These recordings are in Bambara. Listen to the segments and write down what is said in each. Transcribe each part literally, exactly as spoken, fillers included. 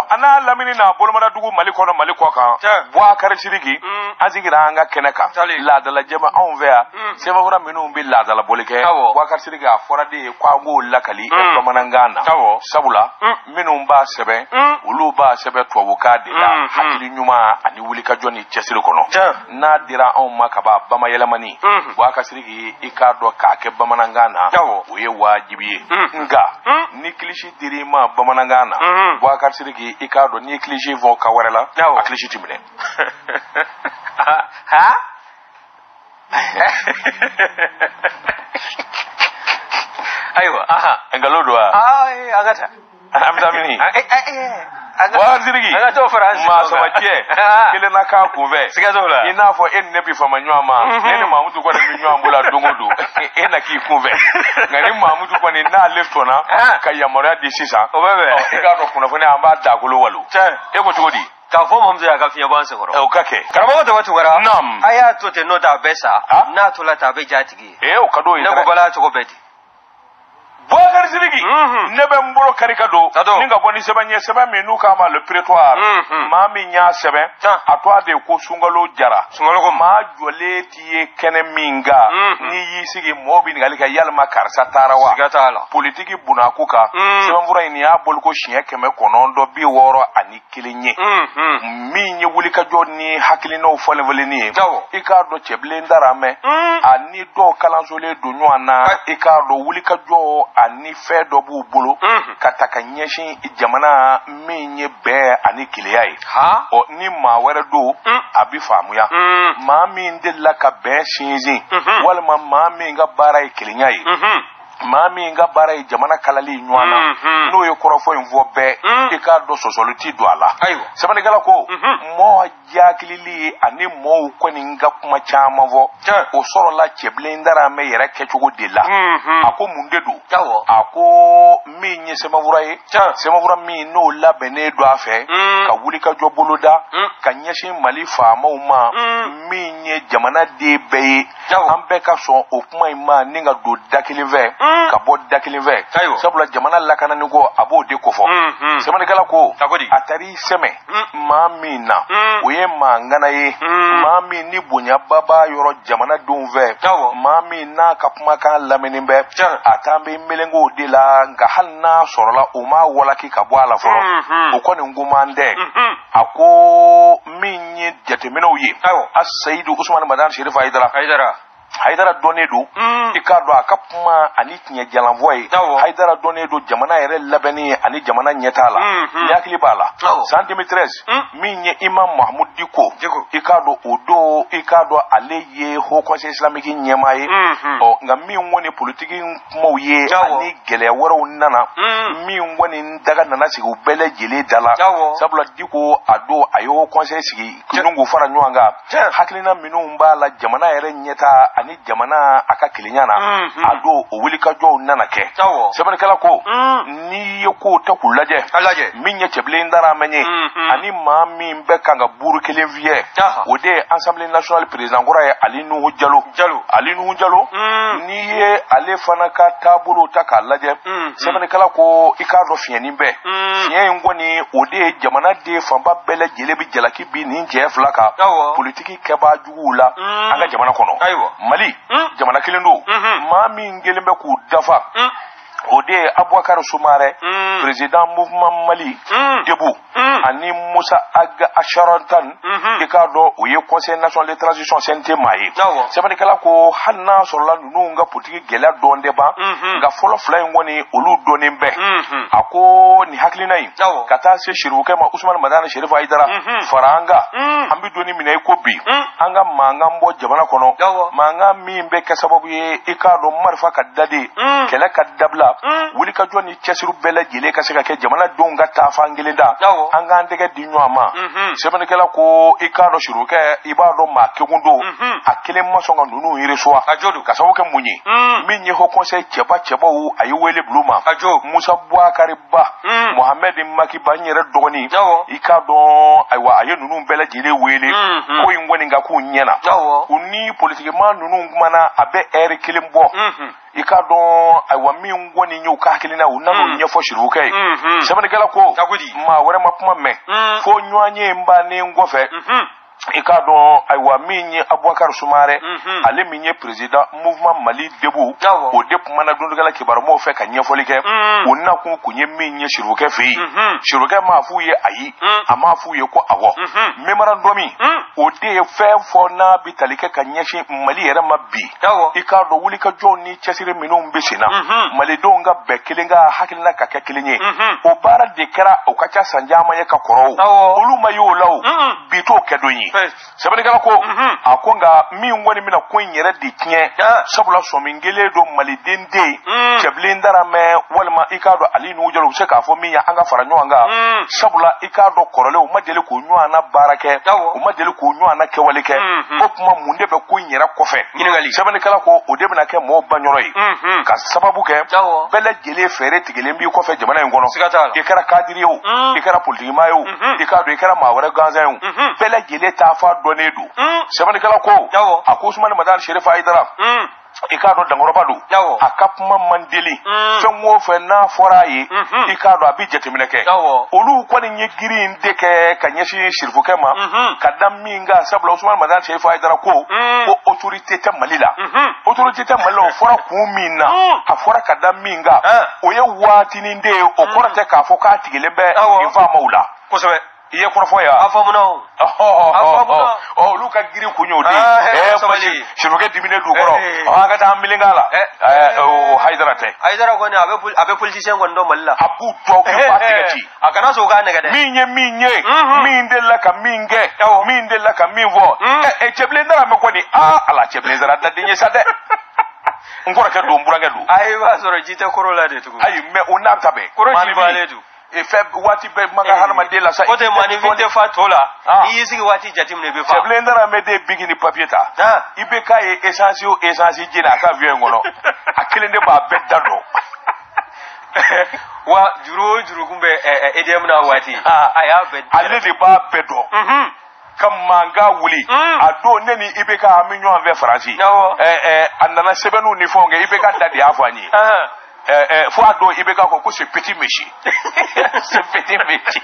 ana lamini na bolomada dugu mali kono mali ko kan bwa kare sirigi azigira anga keneka la dala jema on vea sema fura minu bi la dala bolike bwa kare sirigi afora de kwa ngo lakali e bamanangana sabula minu ba sebe ulu ba sebe to wukade la hakili nyuma ani wuli ka joni chesiri kono na dira on makaba bama yelamani bwa kare sirigi ikado ka ke bamanangana oye wajibi nga ni klishi dirima bamanangana bwa kare sirigi ikado ni klishi von kawarela aklishi timine ha aywa aha engalodwa ay agata amdamini wa zirigi agato france ma so wakie kile na ka kuve sigazola ina fo en nebi fa manywa ma nene mamutu ko ne nywa mbula dongodo ena ki kuve ngani mamutu ko ne na leftona kayamara di sisa obebe igado kuna fone amba da kulo walu e ko todi ka fo mom ya ka fiya ban se goro e o kake karamo to watu wara nam aya to te no da besa na to la ta be jatigi e o kado ina ko bala to ko beti Bogar Zirigi, nebe mboro karikado, ninga boni sebanye seba menuka ma le prétoire, ma minya sebe, atwa de ko sungalo jara, sungalo ko ma jole tiye kene minga, ni yisigi mobi ngalika yalma karsa tarawa, politiki bunakuka, seba mbura ini ya bolko shiye keme konondo bi woro ani kilinye, minye wulika joni hakilino ufole volini, ika do cheble ndarame, ani do kalanzole do nywana, ika do wulika jo ani fe do bu bulu kataka nyeshin jamana menye be ani kiliyai ha o ni ma were do abi famuya ma min de la ka be shinzi wal ma ma min ga bara kilinyai mami nga bara jamana kalali nywana no yo korofo invo be e ka do sosoluti do ala sebane gala ko mo jakilili ani mo ko ni nga kuma chama vo o soro la cheblendara me yere kechugo dela ako munde do ako minye semavuraye semavura mi no la bene do afe ka wuli ka joboloda ka nyeshi mali fa ma minye jamana de be ambe ka so o kuma ima ninga do dakilive ka bod dakilive sabula jamana la kana ngo abo de kofo semane kala ko atari seme mamina oye mangana ye mami ni bunya baba yoro jamana donve mami na kapuma kan lamenimbe atambe melengo de la nga halna sorola uma wala ki ka bwala foro okoni ngumande ako minye jatemeno yi as-sayyidu usman madan sherif haidara haidara haidara donedo ikado akapuma ani tinya jalanvoy haidara donedo jamana yere labani ani jamana nyetala yakli bala centimetres minye imam mahmud diko ikado odo ikado aleye ho conseil islamique nyemaye o nga mi woni politique mawye ani gele woro nana mi woni daga nana sigu bele jele dala sabula diko ado ayo conseil sigi kunungu fara nyanga haklina minu mbala jamana yere nyeta ani jamana aka kilinyana ado o wulika jo nana ke sebane kala ko ni yoko ta kulaje alaje minye cheble ndara menye ani mami mbeka nga buru kele vie ode Assemblée nationale président gora Ali Nuhu Jallo Jallo Ali Nuhu Jallo ni ye ale fana ka tabulo ta kalaje sebane kala ko ikado fieni be fien ngoni ode jamana de famba bele jelebi jalaki bi ni je flaka politiki keba jugula anga jamana kono Mali jamana kilendo mami ngelembe ku dafa ode Aboubacar Soumare président mouvement Mali debout ani Moussa Aga Asharantan ikado oye conseil national de transition santé maye sebane kala ko hanna sorla nunga politique gela donde ba nga folo fly ngoni olu donembe ako ni haklinai kata se shiruke ma Usman Madana Sherif Haidara faranga ambi doni minay ko bi anga manga mbo jamana kono manga mimbe kasababu ye ikado marfa kadade kala kadabla wuli ka joni chesiru bele jele ka se ka ke jamana donga ta fangelenda anga ndege dinwama sebane kala ko ikado shiruke ibado ma kegundo akele masonga nunu ireswa ajodu ka sawoke munyi minye ho conseil cheba cheba wu ayiwele bluma Musa Bouakari Ba Mohamed Maki Banyere dogoni ikado aywa aye nunu bele jele wele ko ingwani nga ku nyena uni politique man nunu ngumana abe ere kelimbo ikado ai wa min woni nyu ka hakilina una no nyefo shirukai sabani kala ko ma wore mapuma me fo nyuanye mba ne ngofe ikado aiwa minye Abubakar Sumare ale minye president mouvement Mali Debout o dep mana dundugala kibar mo fe ka nyefolike onna ku kunye minye shiruke fi shiruke ma fuye ayi ama fuye ko awo memorandomi o de fe fo na bitalike ka nyeshi Mali era mabbi ikado wulika joni chesire minum besina Mali donga bekelinga hakilina ka kekelinye o bara de kara o kacha sanjama ye ka koro oluma yo law bito kedonyi sabani kala ko akonga mi woni mina ko nyere de kien sabula so mingele do malidende cheblindara me walma ikado ali nu jolo se ka fo mi ya anga fara nyanga sabula ikado korole o madele ko nyu ana barake o madele ko nyu ana kewalike o kuma munde be ko nyere kofe sabani kala ko o de bina ke mo banyoroi ka sababu ke bele gele fere tigele mbi kofe jamana ngono ikara kadiriyo ikara politimayo ikado ikara mawara ganzayo bele gele ta fa donedu sabani kala ko akusman madal sherif aidara ikado dangorobadu akapma mandeli fenwo fe na forayi ikado abijetimileke olu kwani nyegiri ndeke kanyeshi shirfu kema kadam minga sabla usman madal sherif aidara ko o autorité ta malila autorité ta malila fora kumina afora kadam minga oye watini nde okorate ka foka tigelebe iva maula kosabe iye kurfo ya afamuno afamuno oh luka giri kunyo de eh sabali shiruke dimine du koro aga ta milingala eh o haidara te haidara ko ne abe abe politician gondo malla abu to ko patigati aga na so ga ne gade minye minye minde la ka minge minde la ka minvo eh e cheblendara me ko ni ah ala cheblendara da dinye sade ngora ka do mbura ngadu ai wa soro jite korola de tugo ai me onatabe koro jibale du e fe wati be maga harma de la sa ko te manifeste fatola ni yisi wati jatim ne be fa blendera me de bigini papieta ibe kai essentiel essentiel jina ka vie ngono akilende ba bedado wa juro juro kumbe edem na wati aya bed ale de ba bedo kam manga wuli ado neni ibe ka aminyo anve franci eh eh andana sebenu ni fonge ibe ka dadi afani eh eh fo ado ibeka ko ko se petit méchi c'est petit méchi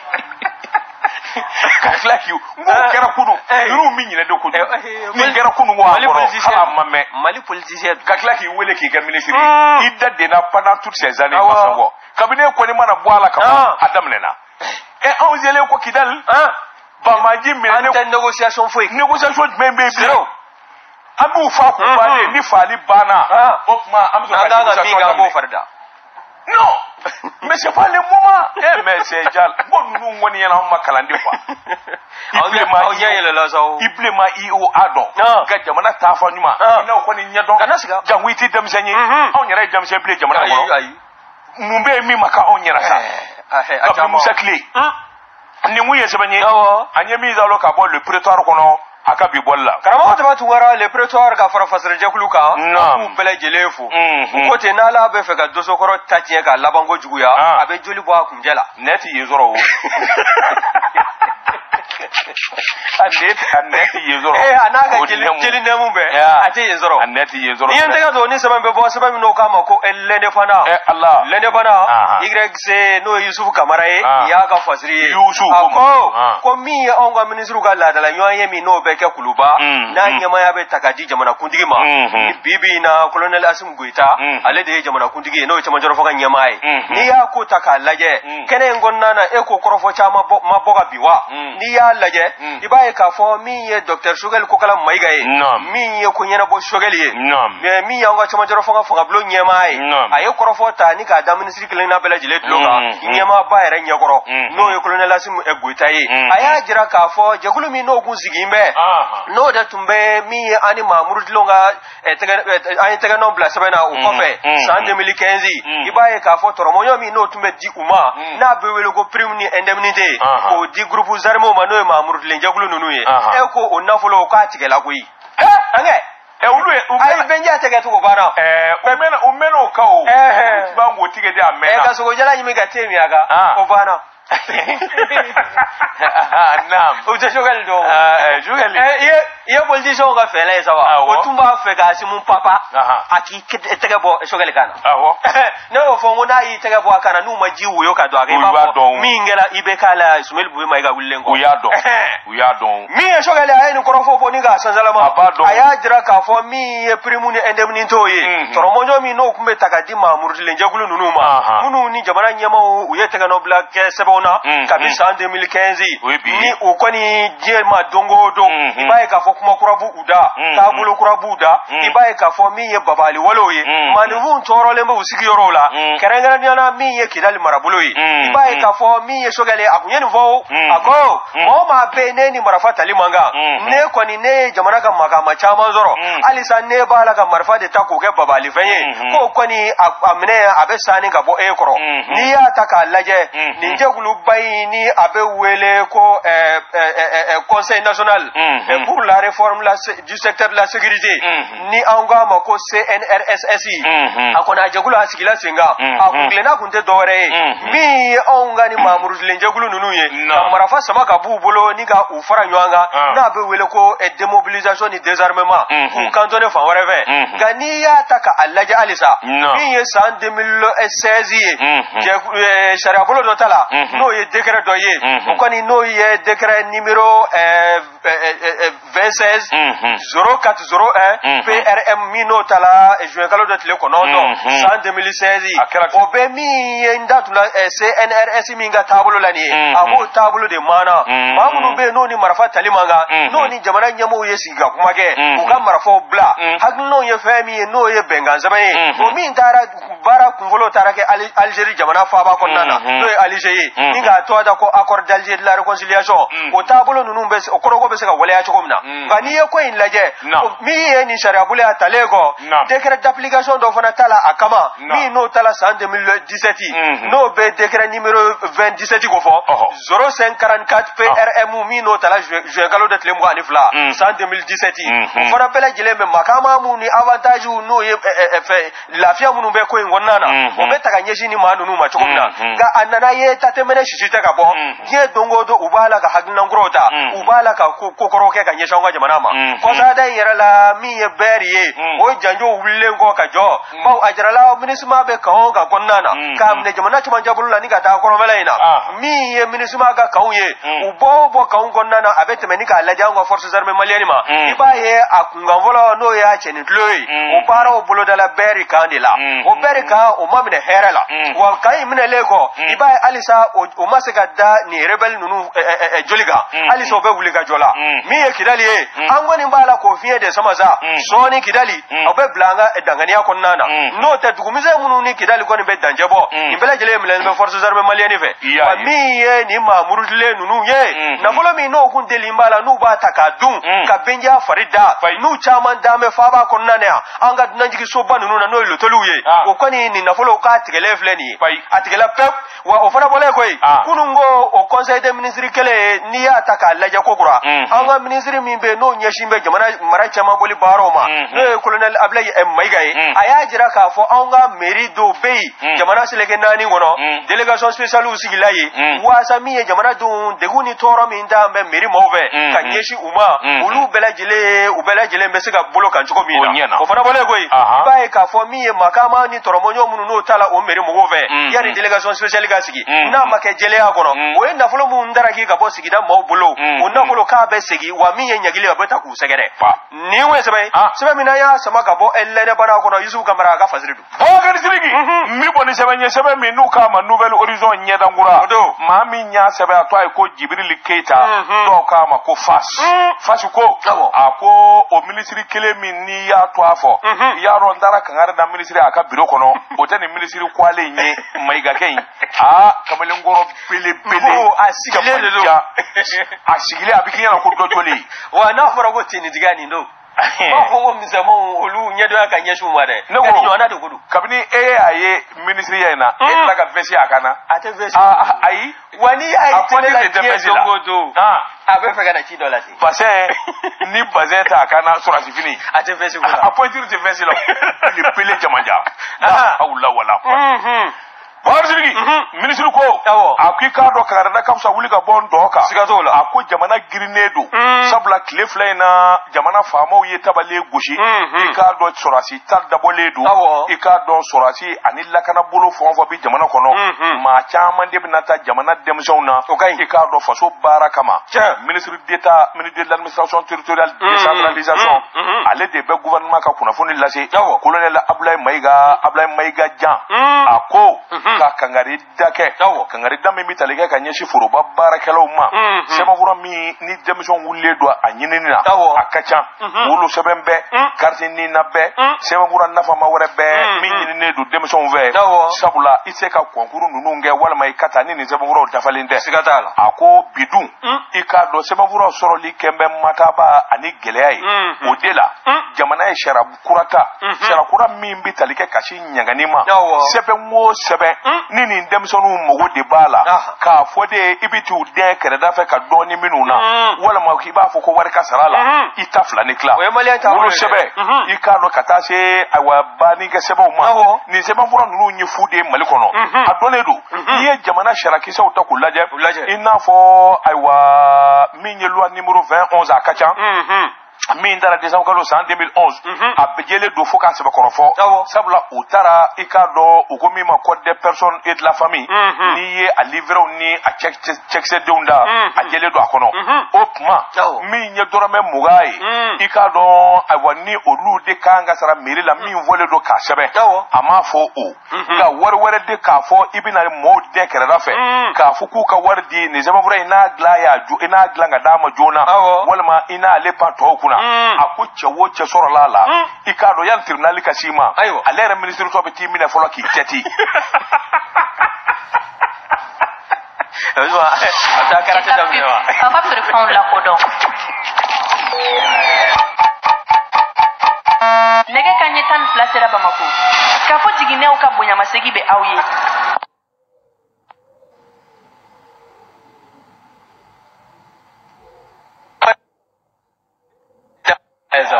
like you mo kera kunu nuru mi nyine do kunu mi kera kunu mo akoro hala mamme mali politicien ka like you wele ki ga ministry idda de na pendant toutes ces années masango kabine ko ni mana boala ka adam nena e on zele ko kidal ba maji mi ne négociation foi négociation membe biro abu fa ku bale ni fali bana opma amso ka mi ga mo farda no mais c'est pas le moment eh mais c'est jal bon nous ngoni yana ma kalande quoi iblema yele la zo iblema io ado ga jamana ta fa nyuma ina ko ni nyadon jangwiti dem senyi on yere dem se ble jamana ko mumbe mi maka on yera sa ka musa clé ni muye se banye anyemi za lo ka bo le prétoire kono aka bi bolla karama ta batu wara le prétoire ka fara fasre jakuluka ku bele jelefu ko te na la be fe ga doso koro tatiye ka labango juguya abe joli bo akunjela neti yezoro anet anet yezoro eh anaga jeli jeli nemu be ate yezoro anet yezoro ni ntega do ni saban be bo saban no kama ko lende fana eh Allah lende fana yx no yusuf kamarae ya ka fasri yusuf ko ko mi onga ministru ga la dala nyoye mi no be ke kuluba na nyama ya be takaji jamana kundigi ma bibi na colonel asim guita ale de jamana kundigi no chama joro foga nyama ni ya ko takalaje kene ngonna na e ko korofo chama maboga biwa ni ya laje ibaye ka fo mi ye docteur Sugal ko kala maiga e mi ye ko nyana bo Sugal ye me mi ya nga chama joro foga foga blo nyama aye korofo ta ni ka da ministry kelen na bela jile loga nyama ba era nyakoro no ye colonel asim e guita ye aya jira ka fo jegulu mi no gun sigimbe no da tumbe mi ani mamuru dilonga ani tega non bla sabena o kofe en deux mille quinze ibaye ka fo toromonyo mi no tumbe di uma na bewelo go prime ni indemnité o di groupe zarmo mano mamuru lenjagulu nunu ye e ko onafolo ka tigela ko yi ange e ulu ai benja tege to bana eh umena umena ka o bango tige de amena e ka so jala nyimi ga temi aga o bana naam o je jogal do eh jogal eh ye politician ga fele sawa o tumba fe ga simun papa aki tege bo sogale kana awo ne o fo ngona yi tege bo kana nu ma jiwu yo ka do aga ba mi ngela ibe kala Ismail Buwe mai ga wulengo uya don uya don mi e sogale ay ni korofo fo ni ga sanzala ma aya jira ka fo mi e primu ni endemni to ye toromonyo mi no kumbe takadi mamur lenjagulu nunu ma munu ni jamana nyama o ye tege no black sebona kabisa deux mille quinze ni o koni je ma dongo do ibaye ka fo kuma kurabu uda tabulo kurabu uda ibaye ka fo mi ye babali waloye manuvun toro lembe usigi yorola kerengana nyana mi ye kidali marabulo yi ibaye ka fo mi ye sogale akunye ni vo ako mo ma be ne ni marafa talimanga ne koni ne jamana ka makama chama zoro alisa ne bala ka marfa de tako ke babali fenye ko koni amne abe sani ka bo ekoro ni ya taka laje ni jegulu bayi ni abe wele ko eh, eh, eh, eh, conseil national eh, pour la réforme la, du secteur de la sécurité ni anga mako C N R S S I akona jegulu asigila singa akunglena kunte dore mi onga ni mamuru lenjegulu nunu ye marafa sama ka bubulo ni ka ufara nywanga na be wele ko eh, démobilisation ni désarmement pour cantonner fa wareve gani ya taka alaje alisa mi ye san deux mille seize ye sharia bolo do tala no ye décret do ye koni no ye décret numéro vingt-seize zéro quatre zéro un P R M mi no tala juin kalo do tele kono do san deux mille seize o be mi ye ndatula C N R S mi nga tabolo lani abo tabolo de mana mamunu be no ni marfa talimanga no ni jamana nyamo ye siga kumage uga marfa bla hagno ye fami no ye bengan zabaye o mi ndara bara kunvolo tarake Algérie jamana fa ba konnana no ye Algérie ni ga to da ko accord d'Alger de la réconciliation o tabolo nunu be o korogo be se ga wala ya chogomna ngani ye ko in laje mi ye ni sharia bule atalego décret d'application do fana tala akama mi no tala san deux mille dix-sept no be décret numéro vingt-dix-sept go fo zéro cinq quarante-quatre P R M mi no tala je galo de tlemo ani fla san deux mille dix-sept fana pela jile me makama mu ni avantage no ye fe lafiya mu be ko ngonnana o be taka nyeshi ni manu nu ma chogomna ga anana ye tatemene shishita ka bo je dongo do ubala ka hagna ngrota ubala ka kokoro ke ka nyesha nga jamana ma ko sa da yera la mi ye beriye o janjo wulle ngo ka jo ba ajrala minisma be ka o ga konnana ka amne jamana chuma jabulu la ni ga ta ko melaina mi ye minisma ga ka uye ubo bo ka konnana abete meni ka la jango forces armées maliennes ma iba ye akunga volo no ya cheni tloy o para o bulo da la beri kandila o beri ka o mamne herala wa kai mine lego iba alisa o maseka da ni rebel nunu joliga alisa o be wuliga jola mi ye kidali e angoni mbala ko fiye de samaza soni kidali o be blanga e dangania konnana no te dugumize munu ni kidali ko ni be danjebo imbele jele mele be forces armées maliennes fe wa mi ye ni mamurule nunu ye na folo mi no kun deli mbala nu ba takadun ka benja farida nu chaman dame faba konnana anga nanjiki soba nunu na no lotoluye o koni ni na folo ka tigele fleni atigela pep wa o fana bole koy kunungo o conseil des ministres kele ni ya taka laje kokura anga ministre mi be no nyeshimbe jamana mara chama boli baroma no colonel Ablaye M Maigaye aya jira ka fo anga mairie do bey jamana seleke nani ngono délégation spéciale usigilaye wa sami jamana dun deguni toro mi nda be mairie move ka nyeshi uma ulu belajile ubelajile mbesega bolo kan choko mina o fana bole koy bae ka fo mi makama ni toromonyo munu no tala o mairie move yari délégation spéciale ga sigi na make jele agono o enda folo mu ndara ki ka bo sigi da mo bolo o na folo ka be sigi wa mi nyagile ba ta ku segere ni we sebe sebe mina ya sama ka bo ellene bana kono Yusuf Kamara ka faziridu bo ga sirigi mi boni sebe nye sebe mi nu ka ma nouvelle horizon nye dangura ma mi nya sebe atwa ko Jibril Keita do ka ma ko fas fas ko ako o ministry kele mi ni ya to afo ya ro ndara kan ara da ministry aka biro kono o te ni ministry kwale nye mai ga ken ah kamale ngoro pele pele asigile le do asigile abiki yana ko do tole wa na fara go tini digani ndo ba ko mi samo olu nyedo aka nyeshu mare no na do gudu kabini e aye ministry yana e la ka vesi akana ate vesi ai wani ai tele la vesi ngodo ah abe fega na chi dollar si parce ni bazeta akana sura sifini ate vesi gudu a pointure de vesi lo le pele jamanja ah Allah wala mhm Barzigi ministre ko akika do ka da kamsa wuli ka bon doka sigatola ako jamana grinedo sabla klefla na jamana famo ye tabale gushi ika do sorasi tar daboledo ika do sorasi anilla kana bolo fonfo bi jamana kono ma chama de binata jamana demsona ika do faso barakama ministre d'état ministre de l'administration territoriale décentralisation ale de be gouvernement ka kuna foni lase colonel Abdoulaye Maiga Abdoulaye Maiga Jan ako ka kangari dake kangari dame mi talige ka nyeshi foro ba barakelo ma sema vura mi ni demison wulle do anyini na akacha wulu sebembe karti ni na be sema vura nafa ma wore be mi nyini ne do demison ve sabula ise ka konkuru nunu nge wala mai kata ni ni sema vura dafalinde sigatala ako bidun ikado sema vura soro li kembe mataba ani geleyai odela jamana e shara kurata shara kura mi mbi talike kashi nyanganima sebe ngo sebe nini ndemsonu mogo de bala ka fode ibitu de kereda fe ka doni minuna wala ma ki ba fo ko warka sarala itafla ni kla wolo sebe ikano katase awa bani ke sebe ma ni sebe fura nunu nyi fude malikono adoledu ye jamana shara kisa utakulaje ina fo aywa minyelwa numéro vingt onze akacha min dara décembre kalo san deux mille onze abjele do foka se bakorofo sabla utara ikado ukomi ma code des personnes et de la famille ni a livré ni a check check se dunda ajele do akono opma min nye dorame mugai ikado awani olu de kanga sara meri la min vole do ka sebe ama fo o ga warware de ka fo ibina mo de kera fe ka fuku ka wardi ni zama vura ina gla ya ju ina gla nga dama jona wala ma ina le pato kuna akuche woche soro lala ikado yan tribunal kasima alere ministre to beti mine folo ki teti Papa peut prendre la codon. Nege kanyetan flasera bamako. Kafo jigine uka bonya masegi be awye. Ezo.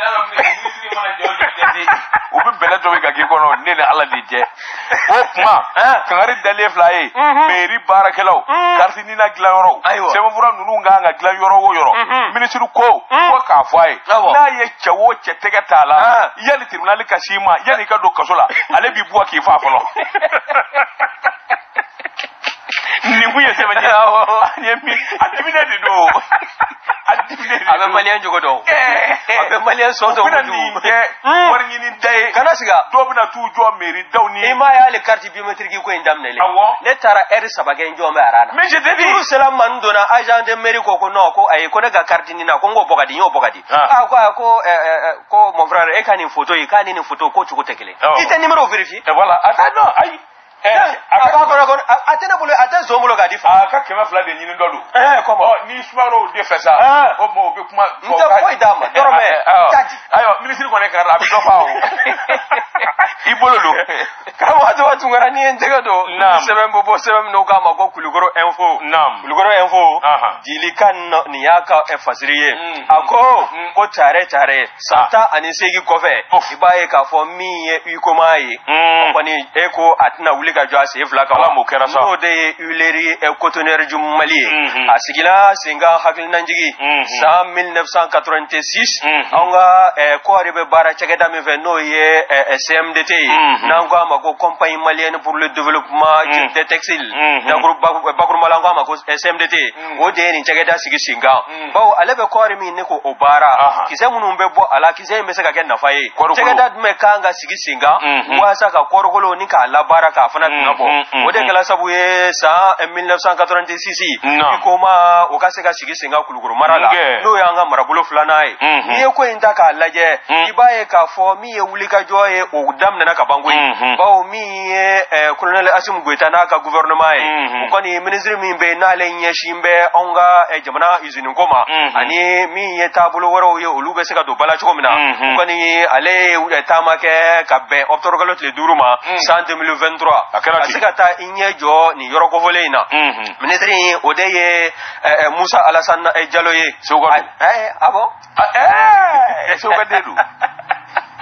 Ubi bele to ga ge kono ne ne ala dije. O kuma kangari dale fly meri barakelo karti ni na glawro sema fura nunu nga nga glawro wo yoro ministre ko ko ka fai na ye chewo chetega tala yali tribunal kashima yali ka do kasola ale bi buwa ki fa folo ni buye sema ni ye mi atimine di do abe malien jogo do abe malien so do du war ni day kana siga do bina tu jo meri dawni e ma ya le carte biométrique ko indamne le le tara er sabage njo me arana mais je te dis selam man dona agent de mairie ko ko no ko ay ko daga carte ni na ko ngo bogadi yo bogadi ah ko ko ko mon frère e kani photo e kani ni photo ko chuko tekele ite numéro vérifier et voilà attends non ay eh aka ko ko atena bolo ata zomulo ga difa aka kema fla de nyini dodu eh comment oh ni swaro de fesa o mo be kuma ko ka idama dorome tadi ayo ministre ko ne ka rabi do faawo ibololo ka wato watu ngara ni entega do sebem bobo sebem no ka ma ko kulugoro info nam kulugoro info dili kan ni yaka e fasiriye ako ko tare tare sata anisegi kofe ibaye ka fo mi e ukomai ko ni eko atina wuli ga jwa se flaka wala mo kera sa no de uleri e cotonner jum mali asigila singa hakil nanjigi sa mille neuf cent quatre-vingt-six anga e ko ribe bara chageda mi ve no ye S M D T nanga ma ko compagnie malienne pour le développement des textiles da groupe bakuru malanga ma ko S M D T o de ni chageda sigi singa bawo alebe ko rimi ne ko obara kise munu mbe bo ala kise mbe saka ken na faye chageda me kanga sigi singa wasa ka korogolo ni ka labara ka fana tunabo o de kala sabu ye sa mille neuf cent quatre-vingt-six ko ma o ka se ka sigi singa kuluguru marala no yanga marabulo fulana e ni ko inta ka laje ibaye ka fo mi ye wuli ka joye o damna na ka bangui bawo mi ye colonel Asim Goita na ka gouvernement e ko ni ministre mi be na le nyeshimbe onga e jamana izini ngoma ani mi ye tabulo woro ye olube se ka do bala choko mina ko ni ale tamake ka be optorogalot le duruma en deux mille vingt-trois asika ta inye jo ni yoroko volena ministre odeye Musa Alassane e Diallo ye eh abo eh so ka dedu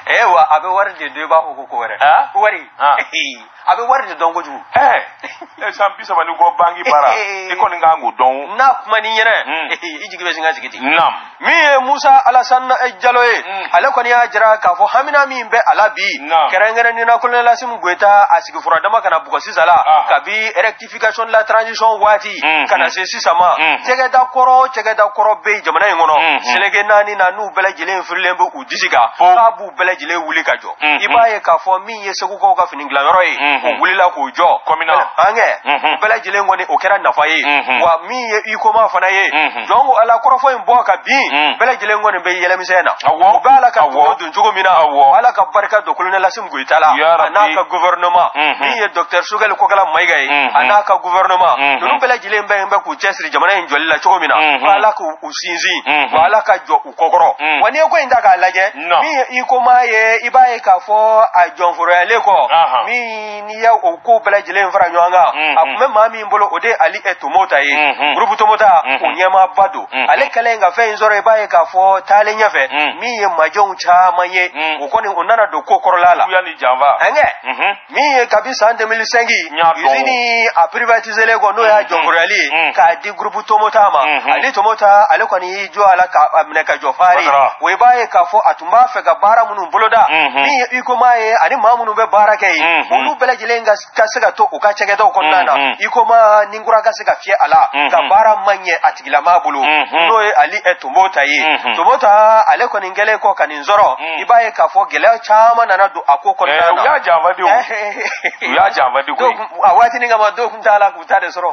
ewa abe wari de do ba ko ko were wari abe wari de dongo ju eh e sam bisa bani go bangi bara e ko ni ngangu don na kuma ni yene ijigi be singa sigiti nam mi Musa Alasan Jaloe ala ko ni ajira ka fo hamina mi be ala bi kerengere ni na kulna lasim goita asigi fura dama kana buko sisala kabi rectification la transition wati kana se sisama tege da koro tege da koro be jamana ngono selege nani na nu bele jile fulembe udisiga ka bu bele jile wuli ka jo ibaye ka fo mi ye segu ko ka finingla yoroi o wuli la ko jo komina ange bele jile ngoni o kera nafaye wa mi ye iko ma fana ye jongo ala koro fo imbo ka bi bele jile ngoni be yele misena o bala ka ko dun jogo mina ala ka barka do kuluna lasim goitala anaka gouvernement mi ye docteur Sugal ko kala maygai anaka gouvernement dun bele jile mbe mbe ku chesri jamana en jolla jogo mina ala ko usinzi wala ka jo ukokoro wani ko inda ka laje mi iko ma ye ibaye ka fo a jonforo ele ko mi ni ya o ko bele jile mfra nyanga akume mami mbolo ode ali etomota ye grupu tomota onyama bado ale kale nga fe nzoro ibaye ka fo tale nyafe mi ye majon cha maye ukoni onana do kokoro lala ya ni java enge mi ye kabisa deux mille cinq izini a privatiser le ko no ya jonforo ali ka di grupu tomota ma ali tomota ale ko ni jo ala ka amne ka jo fari we baye ka fo atumba fe ga bara munu boloda mi iko maye ani mamunu be bara kai munu bele jilenga ka sega to o ka chege do konnana iko ma ningura ka sega fie ala ka bara manye atigila mabulu no e ali etumota yi tumota ale ko ningele ko kaninzoro ibaye ka fo gele chama nana do akoko konnana ya java de ya java de ko awati ninga ma do kuntala kutade soro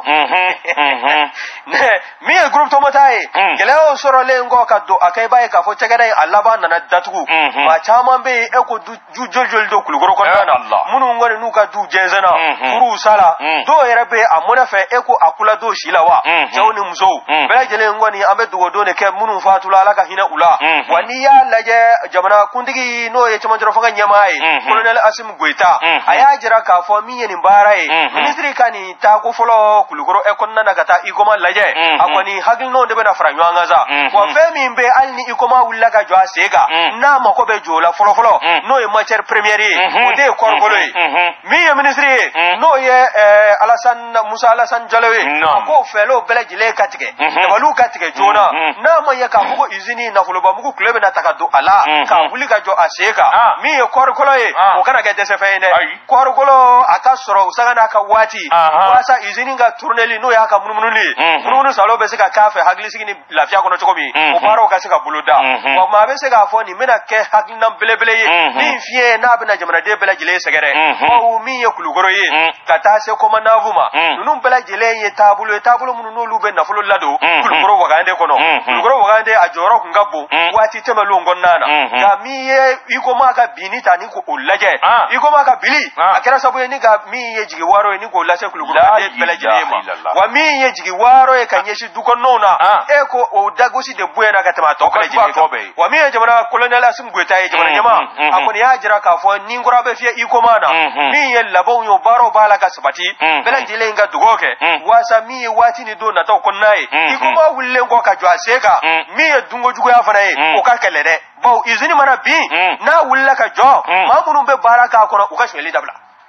ne mi group tomota yi gele o soro le ngo ka do akai baye ka fo chege dai Allah ba nana datugu ma chama be e ko du joljol do kulgoro konnana munu ngone nuka du jenzana furu sala do yerebe amuna fe e ko akula do shilawa jawni muso bela jele ngoni ambe dugo do ne ke munu fatula alaka hina ula wani ya laje jamana kundigi no ye chama joro fanga nyamai colonel Asim Goita aya jira ka fo miye ni barai ministry kani ta ko folo kulgoro e konnana gata ikoma laje akoni hagil no de bena franyo ngaza wa femi mbe alni ikoma wulla ka jo asega na mako be jola folo folo no e matière première o de korgolo mi ye ministry no ye Alasan Musa Alasan Jalowe ko felo bele jile katike e balu katike jona na ma ye ka bugo izini na folo ba mugo club na takado ala ka wuli ka jo asega mi ye korgolo e o kana ga dese fende korgolo aka soro usaga na ka wati wasa izini ga tourneli no ya ka munmunuli mununu salo be se ka kafe hagli sigini lafia kono chokobi o baro ka se ka buluda wa ma be se ga fo ni mena ke hagli nam bele bele ye ni fie na bina jamana de bele jile segere o mi ye kulugoro ye kata se ko manavuma nunu bele jile ye tabulo tabulo mununu lube na fulo lado kulugoro wagande kono kulugoro wagande ajoro ngabo wati temelo ngonnana ga mi ye iko maka binita ni ko ulaje iko maka bili akera sabu ye ni ga mi ye jigi waro ni ko lase kulugoro de bele jile ma wa mi ye jigi waro e kanyeshi duko nona e ko o dagosi de buena ga tama to bele jile wa mi ye jamana colonel Asim Goita ye jamana nyama akoni ya jira ka fo ningura be fie iko mana mi ye labon yo baro bala ka sabati bele jile nga dugoke wasa mi ye wati ni do na to konnae iko ma wulle ngo ka jo aseka mi ye dungo jugo ya fana ye o ka kelede baw izini mana bi na wulle ka jo ma munu be baraka kono o ka shweli dabla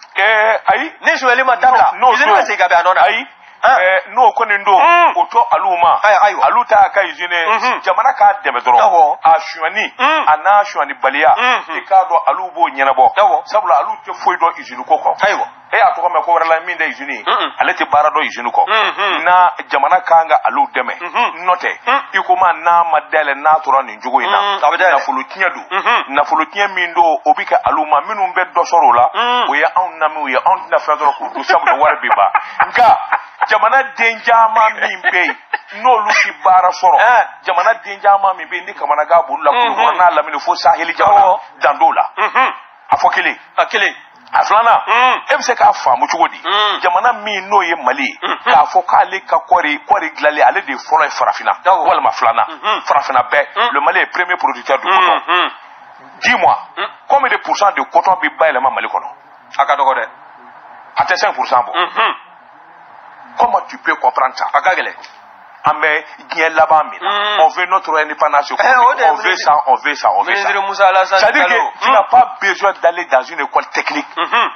eh ai ne shweli ma dabla izini ma se ga be anona ai eh no ko ni ndo o to aluma aluta ka izine jamana ka deme doro ashwani ana ashwani baliya e ka do alubo nyenabo sabula alute foi do izinu koko ayo e atoko me ko warala min de izini alete bara do izinu ko na jamana kanga alu deme note ikoma na madele na toro ni njugo ina na fulu tinyadu na fulu tinya mindo obika aluma minu mbe do sorola o ya on na mi ya on na fedro ko do sabula warbe ba nga jamana denjama mimbe no luki bara soro jamana denjama mimbe ndi kamana ga bulla ko na lamini fo saheli jamana dandola afokele akele aflana ebse ka famu chugodi jamana mi no ye mali ka fo ka le ka kori kori glale ale de folo farafina wala ma flana farafina be le Mali est premier producteur de coton. Dis-moi combien de pourcents de coton bi baile ma Mali kono aka dogode à cinq pour cent bon. Comment tu peux comprendre ça? Akagele. an bɛ diɲɛ laban min na on veut notre indépendance on veut ça on veut ça on veut ça c'est-à-dire que tu n'as pas besoin d'aller dans une école technique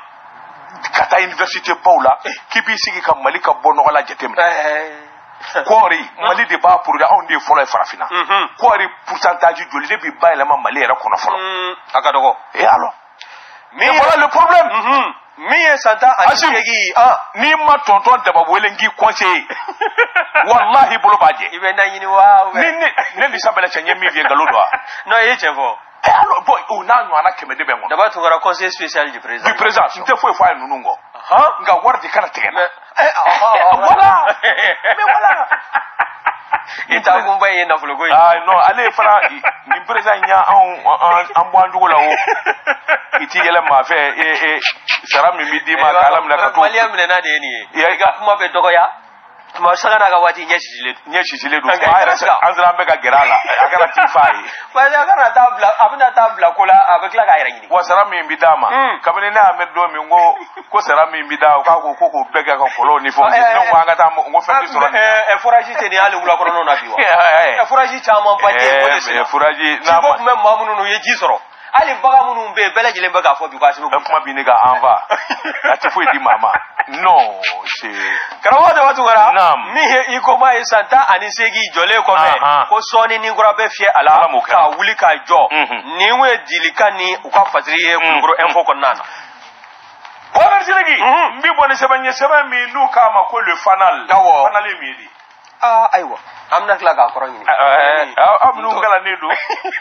ka taa université baw la k'i b'i sigi ka Mali ka bɔ nɔgɔ la jateminɛ kɔɔri Mali de b'a produire anw de ye fɔlɔ ye farafina kɔɔri pourcentage joli de bi bayɛlɛma Mali yɛrɛ kɔnɔ fɔlɔ a ka dɔgɔ et alors mais voilà le problème min ye santa ani segi ah ni ma tonton daba wele ngi conseiller wallahi bolo baje i bɛ na ɲini wa ni ne ne lisa bɛlɛ cɛ ɲɛ min fiyɛ nkalon don non i ye cɛ fɔ eh alors bon o n'a ɲɔgɔnna kɛmɛ de bɛ n kɔnɔ daba tun kɛra conseiller spécial du président du président n tɛ foyi fɔ a ye ninnu kɔ nka wari de kana tigɛ na voilà mais voilà i t'a kun ba ye nafolo ko ye ah non ale fana nin président ɲa anw an bɔ an jogo la o i t'i yɛlɛ maa fɛ e e sara min b'i d'i ma k'ala minɛ ka to maliyɛn minɛna de ye nin ye i ka kuma bɛ dɔgɔya tuma sagana ka waati ɲɛ sisilen ɲɛ sisilen don an yɛrɛ an sera an bɛ ka gɛrɛ a la a kana t'i fa ye parce que a kana taa bila a bɛna taa bila ko la a bɛ tila k'a yɛrɛ ɲini wa sara min bi d'a ma kabini ne y'a mɛn don min ko ko sara min bi d'a k'a ko ko k'o bɛɛ kɛ ka kɔlɔn ni fɛnw ne ko an ka taa n ko fɛn tɛ sɔrɔ nin na foraji tɛ nin hali wulakɔnɔnaw na bi wa foraji caman ba tɛ o de sen na foraji n'a ma tun bɛ maa minnu u ye ji sɔrɔ hali bagan minnu bɛ yen bɛɛ lajɛlen bɛ k'a fɔ bi k'a sɛbɛn kuma bi ne ka an fa a tɛ foyi di maa ma non c'est karamɔgɔ dama tun kɛra min ye i ko maa ye san tan ani seegin jɔlen kɔfɛ ko sɔɔni ni kura bɛ fiyɛ a la k'a wuli k'a jɔ nin ye dilikan ni u ka fasiri ye Kulukoro info kɔnɔna na Bɔkari Sidiki n bɛ bɔ ni sɛbɛn ye sɛbɛn min n'u k'a ma ko le fanal fanal ye min ye de ah ayiwa an bɛna tila k'a kɔrɔ ɲini aw minnu kalannen don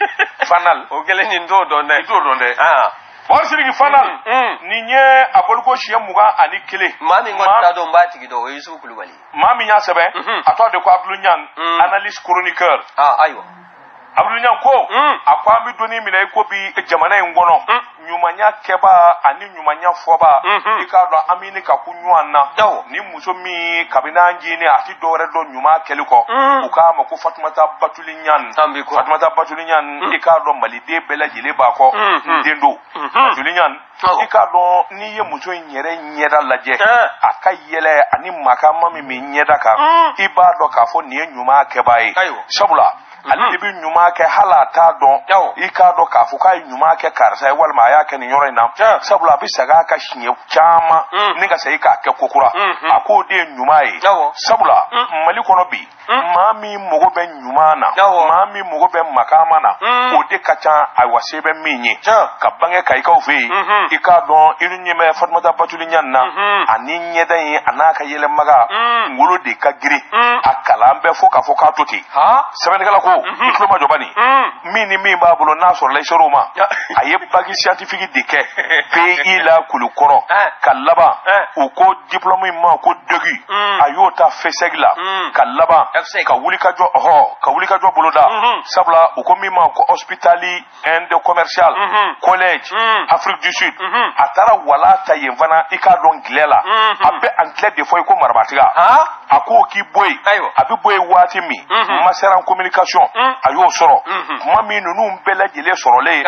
fanal o kɛlen nin t'o dɔn dɛ i t'o dɔn dɛ Bɔkari Sidiki fanal nin ye a boliko siɲɛ mugan ani kelen maa min kɔni t'a dɔn n b'a tigi dɔn o ye Yusufu Kulubali maa min y'a sɛbɛn a tɔgɔ de ko Abdou Niang analyste chroniqueur ah ayiwa Abdou Niang ko a ko an bɛ donni minɛ i ko bi jamana in kɔnɔ ɲumanya kɛba ani ɲumanya fɔba i k'a dɔn an bɛ ni ka ku ɲɔgɔn na ni muso min kabini an jini a ti dɔwɛrɛ dɔn ɲuman kɛli kɔ u k'a ma ko Fatumata Batuli Niang Fatumata Batuli Niang i k'a dɔn maliden bɛɛ lajɛlen b'a kɔ n den don Batuli Niang i k'a dɔn n'i ye muso in yɛrɛ ɲɛda lajɛ a ka yɛlɛ ani makama min bɛ ɲɛda kan i b'a dɔn k'a fɔ nin ye ɲuman kɛba ye sabula ale de bɛ ɲuman kɛ hali a t'a dɔn i k'a dɔn k'a fɔ k'a ye ɲuman kɛ karisa ye walima a y'a kɛ nin yɔrɔ in na sabula a bɛ segin a ka siɲɛ caman ni ka segin k'a kɛ ko kura a k'o de ye ɲuman ye sabula Mali kɔnɔ bi maa min mago bɛ ɲuman na maa min mago bɛ makama na o de ka ca ayiwa se bɛ min ye ka bange Kayikaw fɛ yen i k'a dɔn i ni ɲɛmɛ Fatumata Batuli Niang na ani ɲɛda in a n'a ka yɛlɛmaga ngolo de ka girin a kalan bɛɛ fo k'a fɔ k'a to ten sɛbɛnnikɛla ko i tulo ma jɔ bani min ni min b'a bolo n'a sɔrɔla i ser'o ma a ye bague scientifique de kɛ P I la Kulukɔrɔ ka laban u ko diplôme in ma ko degu a y'o ta F E S E G la ka laban ka wuli ka jɔ ɔhɔ ka wuli ka jɔ boloda sabula u ko min ma ko hospitali inde commercial collège Afrique du Sud a taara wala ta yen fana i k'a dɔn gilɛ la a bɛ anglais de fɔ i ko marabatiga a ko k'i bɔ yen a bɛ bɔ yen waati min master en communication a y'o sɔrɔ kuma min ninnu bɛɛ lajɛlen sɔrɔlen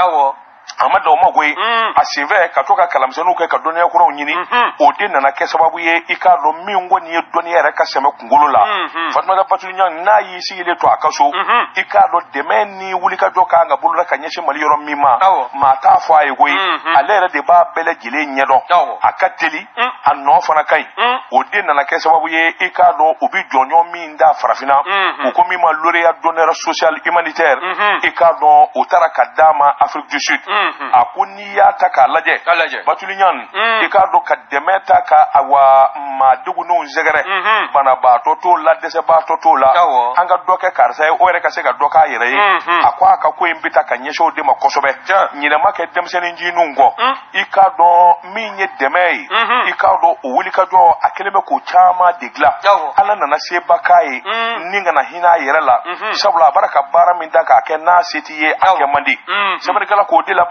a ma dan o ma koyi a senfɛ ka to ka kalanmisɛnninw kɛ ka dɔnniya kuraw ɲini o de nana kɛ sababu ye i k'a dɔn min kɔni ye dɔnniya yɛrɛ ka sɛmɛ kunkolo la Fatumata Batuli Niang n'a y'i sigilen to a ka so i k'a dɔn dɛmɛ ni wulikajɔ kan ka boloda ka ɲɛsin Mali yɔrɔ min ma maa t'a fɔ a ye koyi ale yɛrɛ de b'a bɛɛ lajɛlen ɲɛdɔn a ka teli a nɔ fana ka ɲi o de nana kɛ sababu ye i k'a dɔn u bɛ jɔnjɔn min da farafinna u ko min ma lauréat d'honneur social humanitaire i k'a dɔn o taara ka d'a ma Afrique du Sud a ko n'i y'a ta k'a lajɛ Batuli Niang i k'a dɔn ka dɛmɛ ta ka awa maadegunenw sɛgɛrɛ banabaatɔ t'o la dɛsɛbaatɔ t'o la an ka dɔ kɛ karisa ye o yɛrɛ ka se ka dɔ k'a yɛrɛ ye a ko a ka ko in bɛ ta ka ɲɛsin o de ma kosɛbɛ ɲinɛma kɛ denmisɛnnin ncininw kɔ i k'a dɔn min ye dɛmɛ ye i k'a dɔn o wulikajɔ a kɛlen bɛ k'o caman de dilan Ala nana seba k'a ye ni kana hinɛ a yɛrɛ la sabula a bara ka baara min da k'a kɛ n'a se t'i ye a kɛ man di sɛbɛnnikɛla k'o de la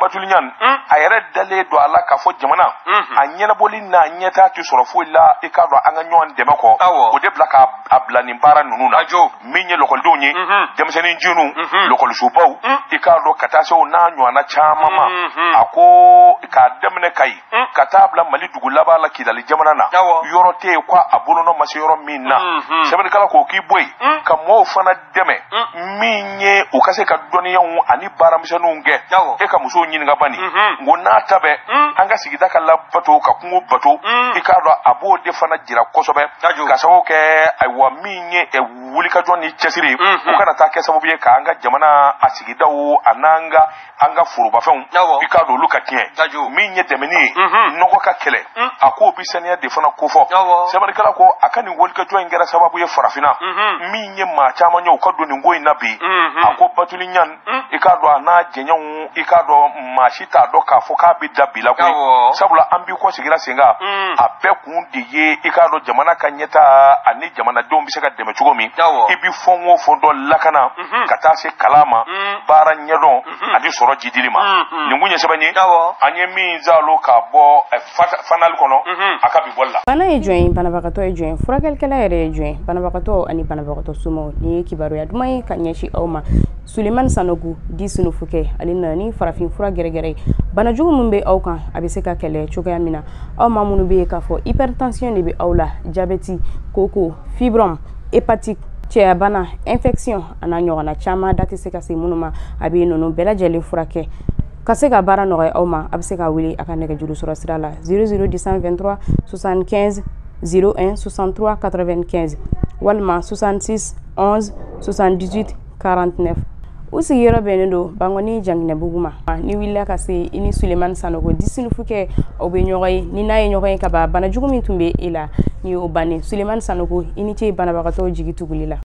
Batulinian a yɛrɛ dalen don a la k'a fɔ jamana a ɲɛnabɔli n'a ɲɛtaa tɛ sɔrɔ foyi la i k'a dɔn an ka ɲɔgɔn dɛmɛ kɔ o de bila k'a bila nin baara ninnu na min ye lɔkɔlidenw ye denmisɛnnin jeunes lɔkɔlisobaw i k'a dɔn ka taa se o n'a ɲɔgɔnna caman ma a ko k'a daminɛ Kayi ka taa bila Mali dugu laban la Kidali jamana na yɔrɔ tɛ yen ko a bolonɔ ma se yɔrɔ min na sɛbɛnnikɛla ko k'i bɔ yen ka mɔgɔw fana dɛmɛ min ye u ka se ka dɔnniyaw ani baaramisɛnninw kɛ e ka musow ɲininka bani ngo n'a ta bɛ an ka sigida ka labato ka kungo bato i k'a dɔn a b'o de fana jira kosɛbɛ ka sababu kɛ ayiwa min ye wulikajɔ ni cɛsiri o kana taa kɛ sababu ye k'an ka jamana a sigidaw a n'an ka an ka forobafɛnw i k'a dɔn olu ka tiɲɛ min ye dɛmɛni ye nɔgɔ ka kɛlɛ a k'o bi saniya de fana kofɔ sɛbɛnnikɛla ko a ka nin wulikajɔ in kɛra sababu ye farafinna min ye maa caman ye u ka don nin ko in na bi a ko Batulinian i k'a dɔn a n'a jɛɲɔgɔnw i k'a dɔn maa si t'a dɔn k'a fɔ k'a bɛ da bi la koyi sabula an b'i kɔ sigira sen kan a bɛɛ kun de ye i k'a dɔn jamana ka ɲɛtaa ani jamanadenw bɛ se ka dɛmɛ cogo min i bɛ fɛn o fɛn dɔ lakana ka taa se kalan ma baara ɲɛdɔn ani sɔrɔ jidili ma nin kun ye sɛbɛn ye an ye min zalo k'a bɔ fanali kɔnɔ a ka bi bɔli la. Bana ye jɔn ye banabagatɔ ye jɔn ye furakɛlikɛla yɛrɛ ye jɔn ye banabagatɔ ani banabagatɔ somɔgɔw ni ye kibaruya duman ye ka ɲɛsin aw ma Sulemani Sanogo di Sunufukɛ ale nana ni farafin fura gɛrɛgɛrɛ ye bana jugu min bɛ aw kan a bɛ se ka kɛlɛ cogoya min na aw maa minnu bɛ yen k'a fɔ hypertension de bɛ aw la diabète koko fibrome hépatique cɛya bana infection a n'a ɲɔgɔnna caman da tɛ se ka se minnu ma a bɛ ninnu bɛɛ lajɛlen furakɛ ka se ka baara nɔgɔya aw ma a bɛ se ka wele a ka nɛgɛjuru sɔrɔ sira la zéro zéro un zéro deux trois soixante-quinze zéro un soixante-trois quatre-vingt-quinze walima soixante-six onze soixante-dix-huit quarante-neuf u sigiyɔrɔ bɛnnen don Bangoni Janginɛbugu ma ni wulila ka se i ni Sulemani Sanogo di Sunufukɛ aw bɛ ɲɔgɔn ye ni n'a ye ɲɔgɔn ye ka ban bana jugu min tun bɛ e la ni y'o bannen Sulemani Sanogo i ni ce banabagatɔw jigi tuguli la.